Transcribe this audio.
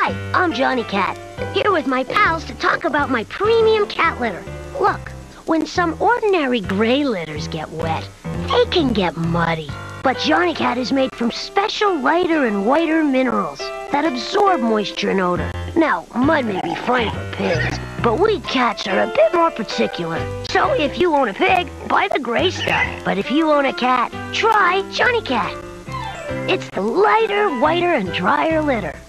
Hi, I'm Johnny Cat, here with my pals to talk about my premium cat litter. Look, when some ordinary gray litters get wet, they can get muddy. But Johnny Cat is made from special lighter and whiter minerals that absorb moisture and odor. Now, mud may be fine for pigs, but we cats are a bit more particular. So if you own a pig, buy the gray stuff. But if you own a cat, try Johnny Cat. It's the lighter, whiter, and drier litter.